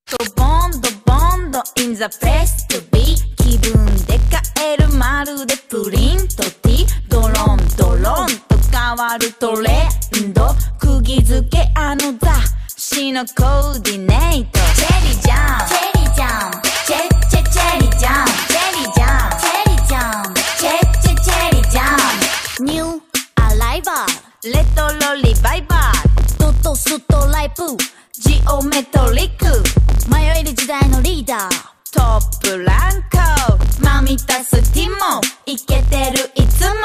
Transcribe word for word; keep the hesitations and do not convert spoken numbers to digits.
ドボンドボンド in the place to be 気分で変えるまるでプリント T ドロンドロンと変わるトレンド釘付けあの雑誌のコーディネートチェリージャンチェリージャンチェチェチェリージャンチェリージャンチェリージャンチェチェチェリージャンニューアライバーレトロリバイバードとストライプジオメトリック迷える時代のリーダートップランクマミタスティモイケてるいつも